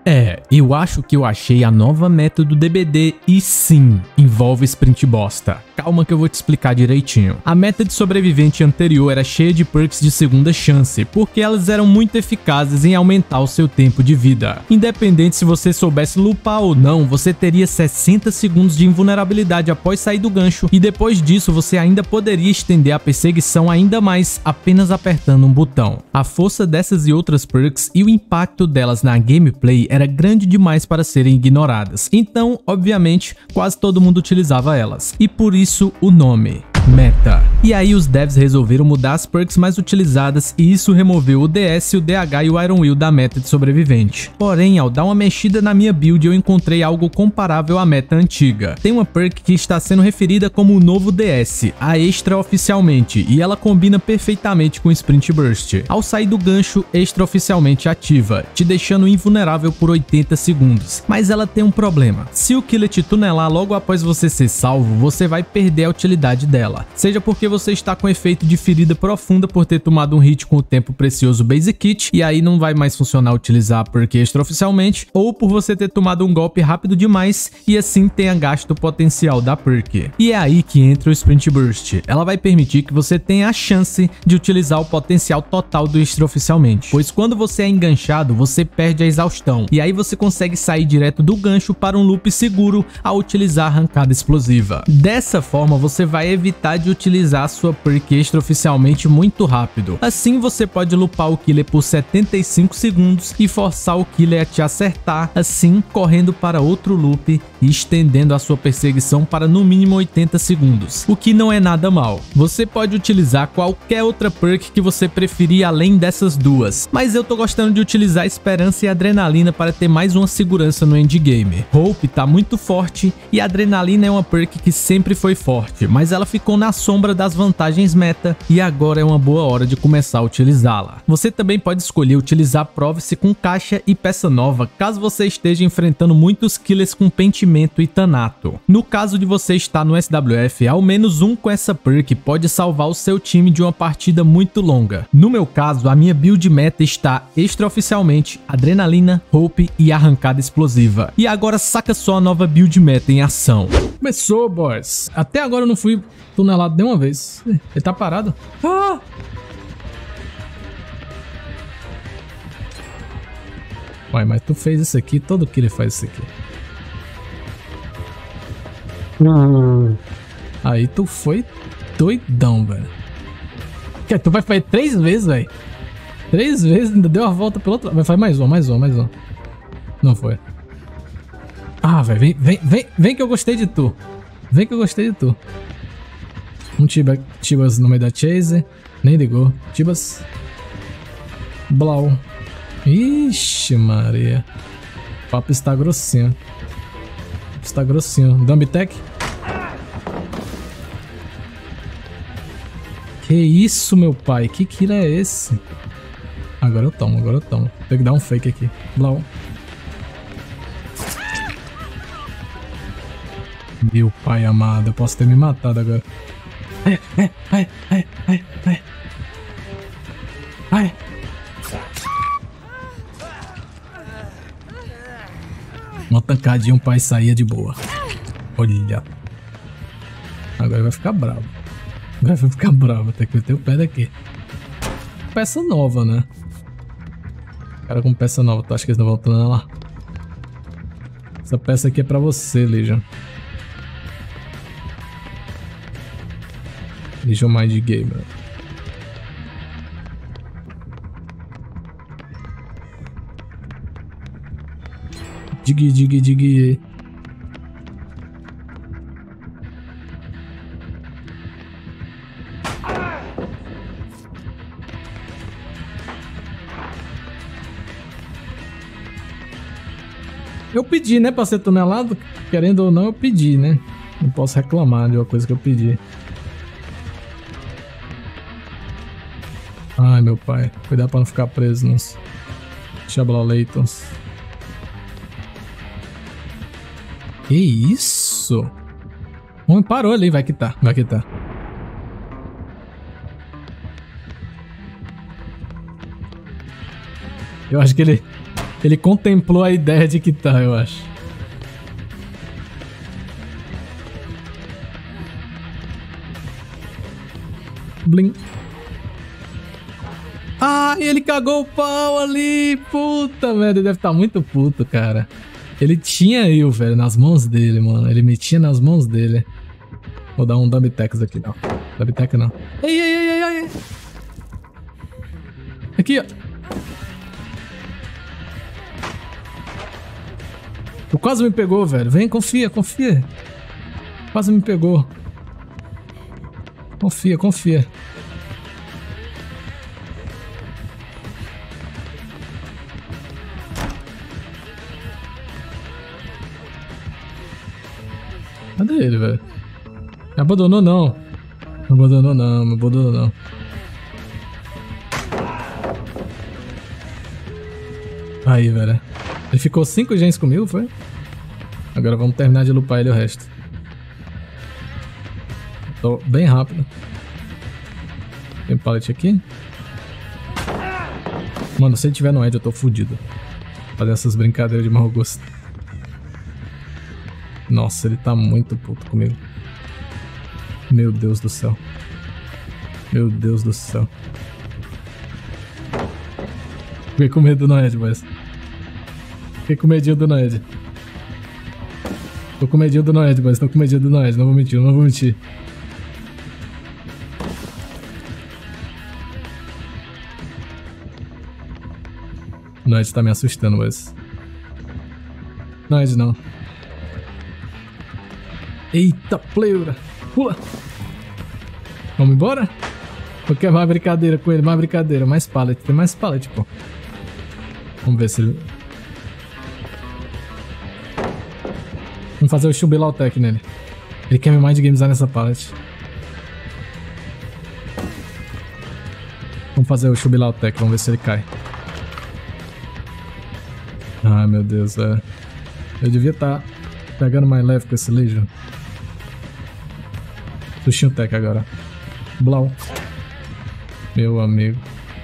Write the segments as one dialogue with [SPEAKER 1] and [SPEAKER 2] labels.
[SPEAKER 1] Eu acho que eu achei a nova meta do DBD e sim, envolve sprint bosta. Calma que eu vou te explicar direitinho. A meta de sobrevivente anterior era cheia de perks de segunda chance, porque elas eram muito eficazes em aumentar o seu tempo de vida. Independente se você soubesse lupar ou não, você teria 60 segundos de invulnerabilidade após sair do gancho e depois disso você ainda poderia estender a perseguição ainda mais apenas apertando um botão. A força dessas e outras perks e o impacto delas na gameplay era grande demais para serem ignoradas, então, obviamente, quase todo mundo utilizava elas, e por isso o nome. Meta. E aí os devs resolveram mudar as perks mais utilizadas e isso removeu o DS, o DH e o Iron Will da meta de sobrevivente. Porém, ao dar uma mexida na minha build eu encontrei algo comparável à meta antiga. Tem uma perk que está sendo referida como o novo DS, a extra oficialmente, e ela combina perfeitamente com o Sprint Burst. Ao sair do gancho, extra oficialmente ativa, te deixando invulnerável por 80 segundos. Mas ela tem um problema. Se o killer te tunelar logo após você ser salvo, você vai perder a utilidade dela. Seja porque você está com efeito de ferida profunda por ter tomado um hit com o tempo precioso Basic Kit e aí não vai mais funcionar utilizar a perk extraoficialmente, ou por você ter tomado um golpe rápido demais e assim tenha gasto o potencial da perk. E é aí que entra o Sprint Burst. Ela vai permitir que você tenha a chance de utilizar o potencial total do extraoficialmente, pois quando você é enganchado você perde a exaustão e aí você consegue sair direto do gancho para um loop seguro ao utilizar a arrancada explosiva. Dessa forma você vai evitar de utilizar sua perk extraoficialmente muito rápido. Assim você pode lupar o killer por 75 segundos e forçar o killer a te acertar, assim correndo para outro loop e estendendo a sua perseguição para no mínimo 80 segundos, o que não é nada mal. Você pode utilizar qualquer outra perk que você preferir além dessas duas, mas eu tô gostando de utilizar Esperança e Adrenalina para ter mais uma segurança no endgame. Hope tá muito forte e Adrenalina é uma perk que sempre foi forte, mas ela ficou na sombra das vantagens meta e agora é uma boa hora de começar a utilizá-la. Você também pode escolher utilizar Provice com caixa e peça nova caso você esteja enfrentando muitos killers com pentimento e Thanato. No caso de você estar no SWF, ao menos um com essa perk pode salvar o seu time de uma partida muito longa. No meu caso, a minha build meta está extraoficialmente Adrenalina, Hope e Arrancada Explosiva. E agora saca só a nova build meta em ação.
[SPEAKER 2] Começou, boys. Até agora eu não fui tunelado de uma vez. Ele tá parado. Ah! Uai, mas tu fez isso aqui, todo killer faz isso aqui. Aí tu foi doidão, velho. Tu vai fazer 3 vezes, velho. 3 vezes, ainda deu a volta pelo outro lado. Vai fazer mais um. Não foi. Ah, velho, vem que eu gostei de tu. Vem que eu gostei de tu. Um Tibas no meio da Chase. Nem ligou. Tibas. Blau. Ixi, Maria. O papo está grossinho. Dumbtech. Que isso, meu pai? Que kill é esse? Agora eu tomo. Tem que dar um fake aqui. Blau. Meu pai amado, eu posso ter me matado agora. Ai. Uma tancadinha, um pai saía de boa. Olha. Agora vai ficar bravo. Tem que meter o pé daqui. Peça nova, né? Cara com peça nova, tu acha que eles não vão tunelar lá? Essa peça aqui é pra você, Legion. Legion Mind Gamer. Dig. Eu pedi, né, pra ser tunelado. Querendo ou não, eu pedi, né? Não posso reclamar de uma coisa que eu pedi. Ai, meu pai. Cuidado pra não ficar preso nos Chablaletons. Que isso? O homem parou ali. Vai quitar. Eu acho que ele Ele contemplou a ideia de quitar, eu acho. Blim. Ah, ele cagou o pau ali. Puta merda, ele deve estar muito puto, cara. Ele tinha eu, velho, nas mãos dele, mano. Ele me tinha nas mãos dele. Vou dar um Dubtex aqui, não. Dubtex não. Ei. Aqui, ó. Tu quase me pegou, velho. Vem, confia. Quase me pegou. Confia. Cadê ele, velho? Me abandonou não. Me abandonou não. Aí, velho. Ele ficou 5 gens comigo, foi? Agora vamos terminar de lupar ele o resto. Tô bem rápido. Tem pallet aqui. Mano, se ele tiver no edge eu tô fudido. Fazer essas brincadeiras de mau gosto. Nossa, ele tá muito puto comigo. Meu Deus do céu. Fiquei com medo do Noed, mas... Fiquei com medinho do Noed. Tô com medinho do Noed, não vou mentir. O Noed tá me assustando, mas... Noed não. Eita, pleura. Pula. Vamos embora? Eu quero mais brincadeira com ele, mais pallet. Tem mais pallet, pô. Vamos ver se ele... Vamos fazer o Shubilautech nele. Ele quer me mindgamesar nessa pallet. Vamos fazer o Shubilautech, vamos ver se ele cai. Ai, meu Deus, velho. Eu devia estar pegando mais leve com esse Legion. Sushinho Tech agora. Blau. Meu amigo.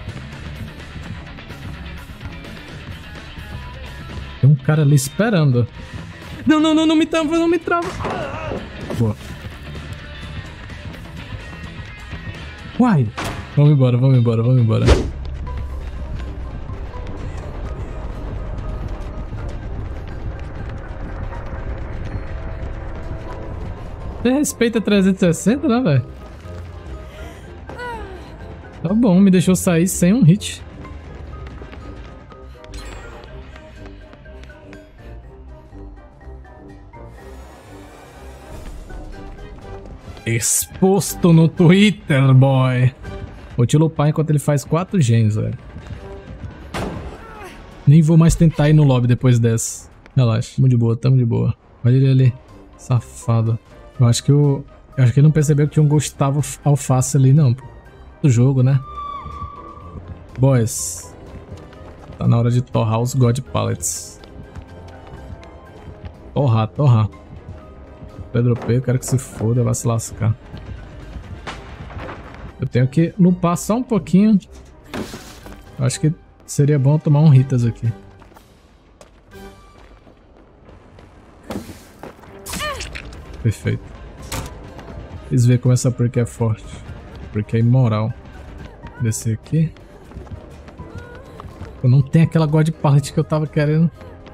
[SPEAKER 2] Tem um cara ali esperando. Não me trava. Boa. Uai. Vamos embora. Você respeita 360, né, velho? Tá bom, me deixou sair sem um hit. Exposto no Twitter, boy. Vou te lupar enquanto ele faz 4 gens, velho. Nem vou mais tentar ir no lobby depois dessa. Relaxa, tamo de boa. Olha ele ali, safado. Eu acho que ele não percebeu que tinha um Gustavo Alface ali, não. Do jogo, né? Boys. Tá na hora de torrar os God Pallets. Torrar. Pedro P, eu quero que se foda, vai se lascar. Eu tenho que lupar só um pouquinho. Eu acho que seria bom tomar um Ritas aqui. Perfeito. Vocês verem como essa perk é forte. Porque é imoral. Descer aqui. Eu não tenho aquela God Pallet que eu tava querendo.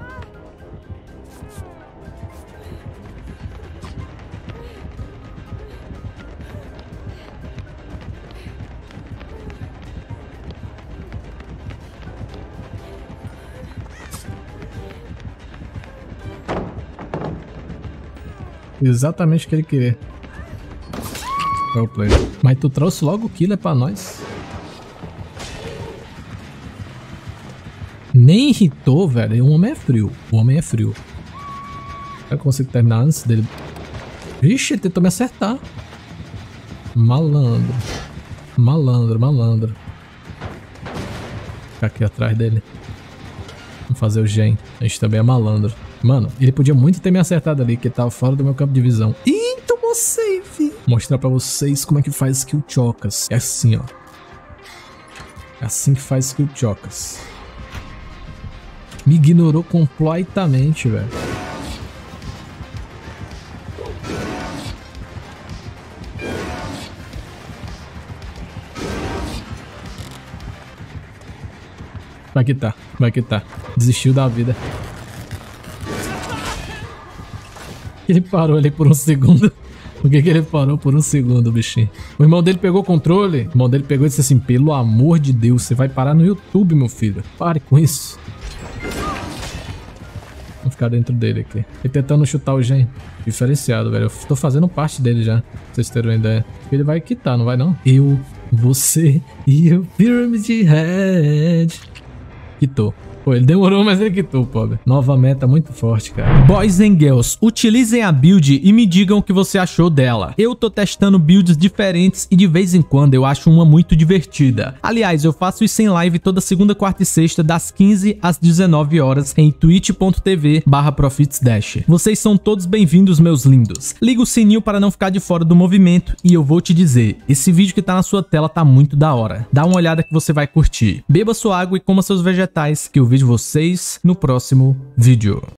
[SPEAKER 2] Exatamente o que ele queria. Well played. Mas tu trouxe logo o killer pra nós. Nem irritou, velho. O homem é frio. Será que eu consigo terminar antes dele? Vixe, ele tentou me acertar. Malandro. Ficar aqui atrás dele. Vamos fazer o gen. A gente também é malandro. Mano, ele podia muito ter me acertado ali, que ele tava fora do meu campo de visão. Ih, tomou save. Vou mostrar pra vocês como é que faz skill chocas. É assim, ó. É assim que faz skill chocas. Me ignorou completamente, velho. Vai que tá, vai que tá. Desistiu da vida. Ele parou ali por um segundo. Por que ele parou por um segundo, bichinho? O irmão dele pegou o controle. O irmão dele pegou e disse assim: pelo amor de Deus, você vai parar no YouTube, meu filho. Pare com isso. Vou ficar dentro dele aqui. Ele tentando chutar o gen. Diferenciado, velho. Eu tô fazendo parte dele já. Pra vocês terem uma ideia. Ele vai quitar, não vai não? Eu, você e o Pyramid Head. Quitou. Pô, ele demorou, mas ele quitou, pobre. Nova meta muito forte, cara.
[SPEAKER 1] Boys and girls, utilizem a build e me digam o que você achou dela. Eu tô testando builds diferentes e de vez em quando eu acho uma muito divertida. Aliás, eu faço isso em live toda segunda, quarta e sexta, das 15 às 19 horas em twitch.tv/ProfitsDash. Vocês são todos bem-vindos, meus lindos. Liga o sininho para não ficar de fora do movimento e eu vou te dizer, esse vídeo que tá na sua tela tá muito da hora. Dá uma olhada que você vai curtir. Beba sua água e coma seus vegetais, que eu vejo vocês no próximo vídeo.